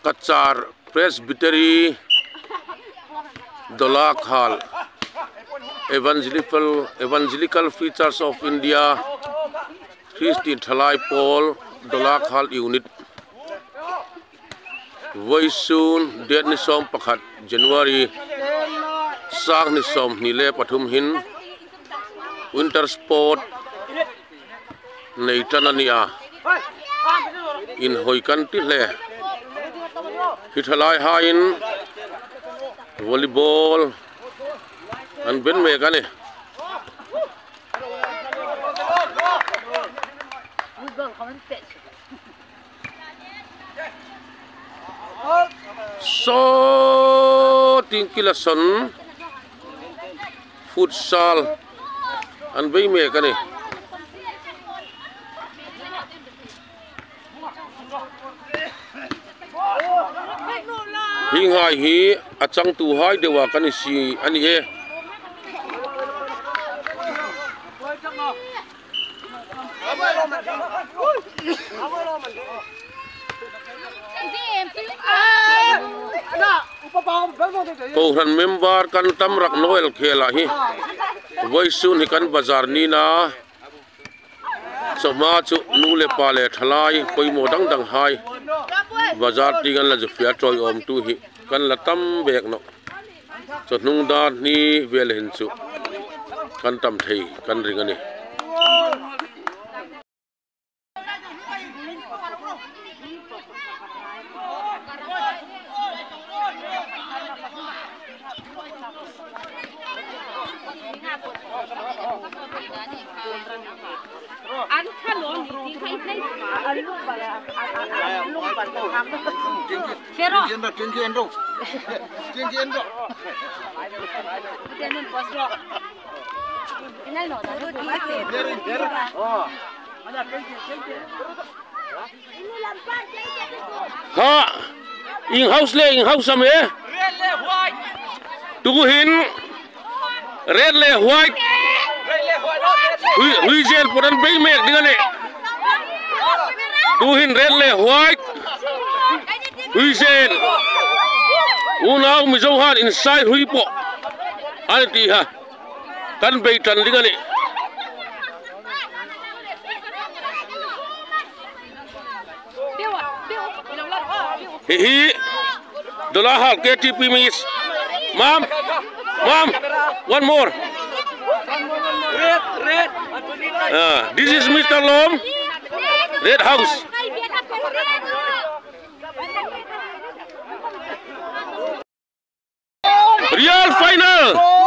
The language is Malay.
Cachar Presbytery Dolakhal Evangelical Features of India Christi Thalai Paul Dolakhal Unit Very soon date ni som pakhat January sang ni som nile pathum hin winter sport nei tanania in hoikan ti hle hithalai ha in volleyball an ben me kane so tingkilason futsal an bei me kane hingai hi achang tu hai dewa kan si ani e Kauhan member kan tamrak Noel khela hi voi sun hi kan bazar ni na sama chu nule pale thalai koi mo dang dang hai bazar tingan la jufia troi om tu hi kan la tam bek no cho nung da ni vel hin chu kan tam thei kan ringani ha in house ame tu hin red le white hui gel podan bei mek dingane tu hin red le white hui gel unau mi zo han inside hui po anti ha kan bei tan dingane hi Dolakhal KTP miss mom one more red this is Mr. Lom red house real final